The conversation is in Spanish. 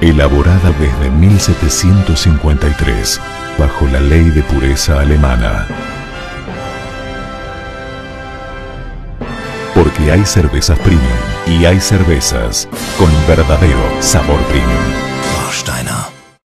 elaborada desde 1753, bajo la ley de pureza alemana. Porque hay cervezas premium y hay cervezas con verdadero sabor premium. Warsteiner.